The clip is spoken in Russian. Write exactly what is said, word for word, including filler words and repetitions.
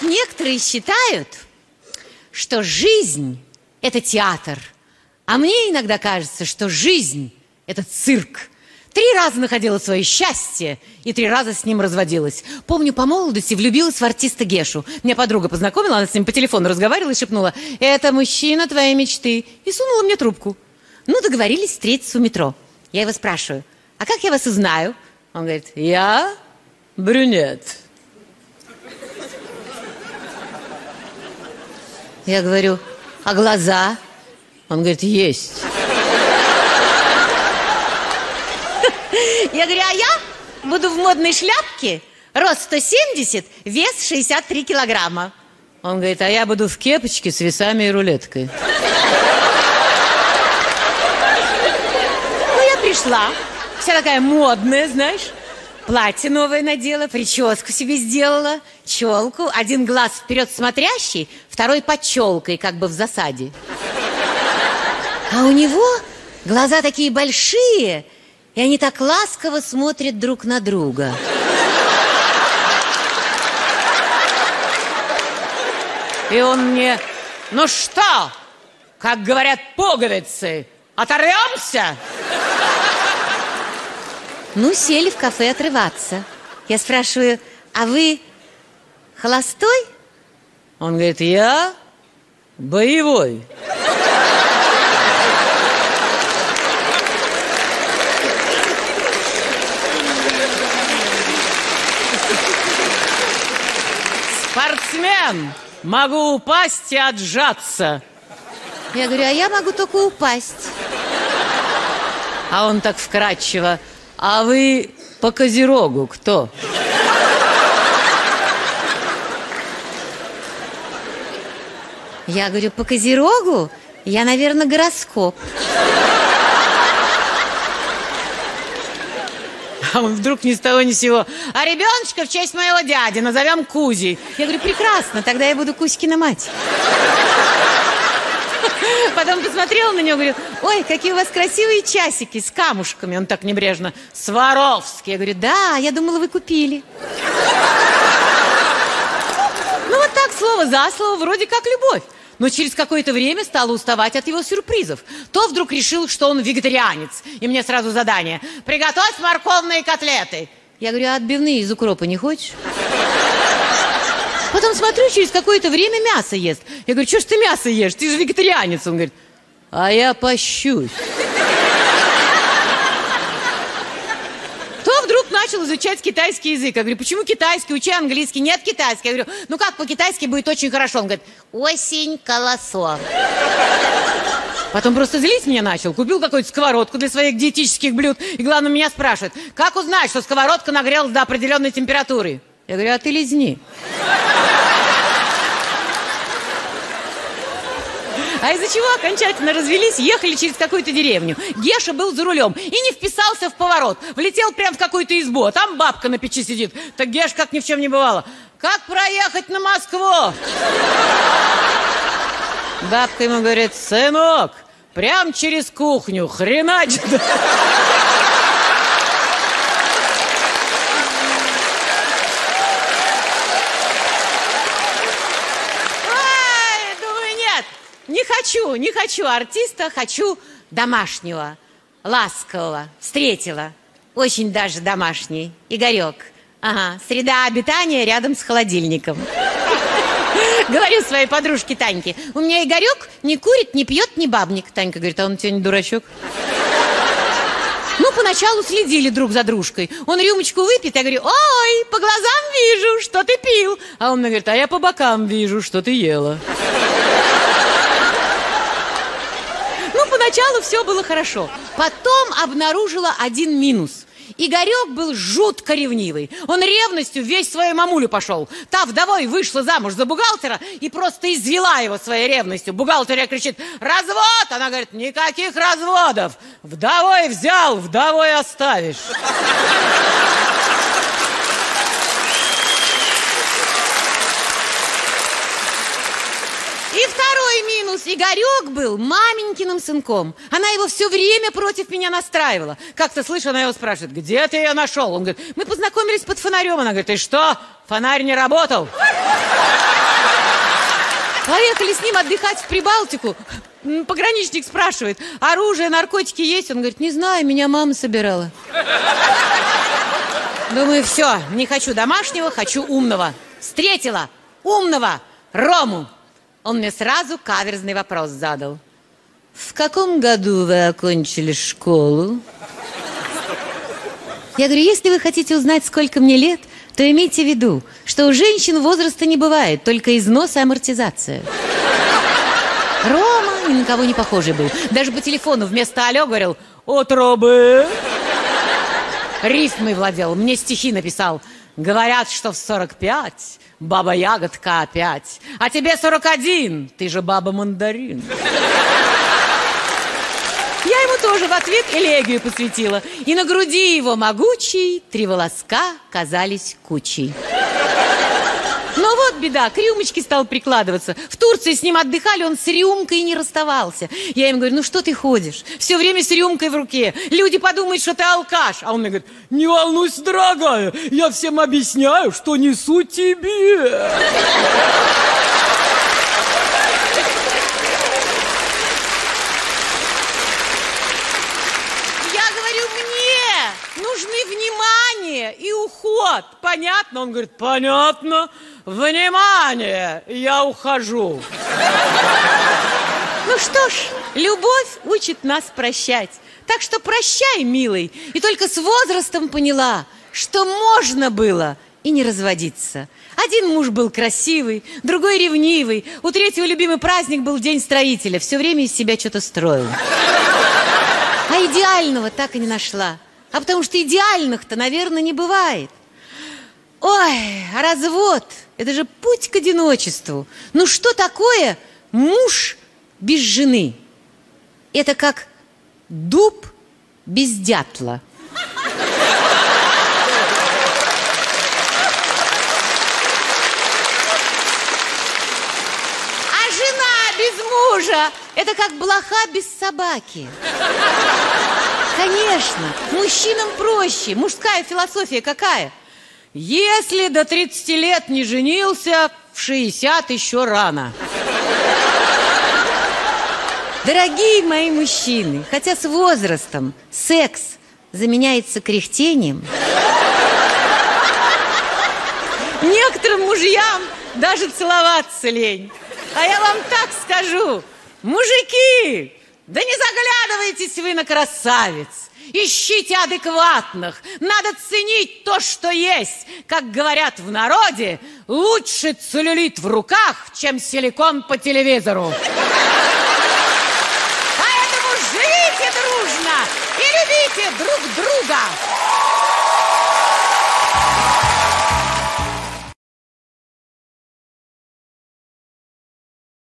некоторые считают, что жизнь – это театр, а мне иногда кажется, что жизнь – это цирк. Три раза находила свое счастье и три раза с ним разводилась. Помню, по молодости влюбилась в артиста Гешу. Меня подруга познакомила, она с ним по телефону разговаривала и шепнула: «Это мужчина твоей мечты». И сунула мне трубку. Ну, договорились встретиться у метро. Я его спрашиваю: «А как я вас узнаю?» Он говорит: «Я брюнет». Я говорю: «А глаза?» Он говорит: «Есть». Я говорю: «А я буду в модной шляпке, рост сто семьдесят, вес шестьдесят три килограмма». Он говорит: «А я буду в кепочке с весами и рулеткой». Ну, я пришла, вся такая модная, знаешь. Платье новое надела, прическу себе сделала, челку. Один глаз вперед смотрящий, второй под челкой, как бы в засаде. А у него глаза такие большие, и они так ласково смотрят друг на друга. И он мне: «Ну что, как говорят пуговицы, оторвемся?» Ну, сели в кафе отрываться. Я спрашиваю: «А вы холостой?» Он говорит: «Я боевой». Спортсмен, могу упасть и отжаться. Я говорю: «А я могу только упасть». А он так вкратчиво: «А вы по Козерогу кто?» Я говорю: «По Козерогу я, наверное, гороскоп». А он вдруг ни с того ни с сего: «А ребеночка в честь моего дяди назовем Кузей». Я говорю: «Прекрасно, тогда я буду Кузькина мать». Потом посмотрела на него, говорю: «Ой, какие у вас красивые часики с камушками». Он так небрежно: «Сваровский». Я говорю: «Да, я думала, вы купили». Ну вот так, слово за слово, вроде как любовь. Но через какое-то время стала уставать от его сюрпризов. То вдруг решил, что он вегетарианец. И мне сразу задание: «Приготовь морковные котлеты». Я говорю: «А отбивные из укропа не хочешь?» Потом смотрю, через какое-то время мясо ест. Я говорю: «Что ж ты мясо ешь? Ты же вегетарианец». Он говорит: «А я пощусь». То вдруг начал изучать китайский язык. Я говорю: «Почему китайский? Учи английский». «Нет, китайский». Я говорю: «Ну как по-китайски будет очень хорошо?» Он говорит: «Осень, колосо». Потом просто злить меня начал. Купил какую-то сковородку для своих диетических блюд. И главное, меня спрашивает: «Как узнать, что сковородка нагрелась до определенной температуры?» Я говорю: «А ты лизни». А из-за чего окончательно развелись, ехали через какую-то деревню. Геша был за рулем и не вписался в поворот. Влетел прямо в какую-то избу, а там бабка на печи сидит. Так Геш, как ни в чем не бывало: «Как проехать на Москву?» Бабка ему говорит: «Сынок, прям через кухню, хренач». Не хочу, не хочу артиста, хочу домашнего, ласкового. Встретила, очень даже домашний, Игорек. Ага, среда обитания рядом с холодильником. Говорю своей подружке Таньке: «У меня Игорек не курит, не пьет, не бабник». Танька говорит: «А он у тебя не дурачок?» Ну, поначалу следили друг за дружкой. Он рюмочку выпьет, я говорю: «Ой, по глазам вижу, что ты пил». А он мне говорит: «А я по бокам вижу, что ты ела». Поначалу все было хорошо. Потом обнаружила один минус. Игорек был жутко ревнивый. Он ревностью весь свою мамулю пошел. Та вдовой вышла замуж за бухгалтера и просто извела его своей ревностью. Бухгалтерия кричит: «Развод!» Она говорит: «Никаких разводов! Вдовой взял, вдовой оставишь». И второй минус. Игорек был маменькиным сынком. Она его все время против меня настраивала. Как-то слышу, она его спрашивает: «Где ты ее нашел?» Он говорит: «Мы познакомились под фонарем». Она говорит: «И что, фонарь не работал?» Поехали с ним отдыхать в Прибалтику. Пограничник спрашивает: оружие, наркотики есть? Он говорит: не знаю, меня мама собирала. Думаю, все, не хочу домашнего, хочу умного. Встретила умного Рому. Он мне сразу каверзный вопрос задал. В каком году вы окончили школу? Я говорю: если вы хотите узнать, сколько мне лет, то имейте в виду, что у женщин возраста не бывает, только износ и амортизация. Рома ни на кого не похожий был. Даже по телефону вместо «алло» говорил: «Утробы». Рифмой владел, мне стихи написал. Говорят, что в сорок пять баба-ягодка опять, а тебе сорок один, ты же баба-мандарин. Я ему тоже в ответ элегию посвятила. И на груди его могучей три волоска казались кучей. Но вот беда, к рюмочке стал прикладываться. В Турции с ним отдыхали, он с рюмкой не расставался. Я ему говорю: ну что ты ходишь? Все время с рюмкой в руке. Люди подумают, что ты алкаш. А он мне говорит: не волнуйся, дорогая, я всем объясняю, что несу тебе. Я говорю: мне нужны внимание и уход. Понятно? Он говорит: понятно. Внимание, я ухожу. Ну что ж, любовь учит нас прощать. Так что прощай, милый. И только с возрастом поняла, что можно было и не разводиться. Один муж был красивый, другой ревнивый. У третьего любимый праздник был День строителя. Все время из себя что-то строил. А идеального так и не нашла. А потому что идеальных-то, наверное, не бывает. Ой, а развод – это же путь к одиночеству. Ну что такое муж без жены? Это как дуб без дятла. А жена без мужа – это как блоха без собаки. Конечно, мужчинам проще. Мужская философия какая? Если до тридцати лет не женился, в шестьдесят еще рано. Дорогие мои мужчины, хотя с возрастом секс заменяется кряхтением, некоторым мужьям даже целоваться лень. А я вам так скажу: мужики, да не заглядывайтесь вы на красавиц. Ищите адекватных. Надо ценить то, что есть. Как говорят в народе, лучше целлюлит в руках, чем силикон по телевизору. Поэтому живите дружно и любите друг друга.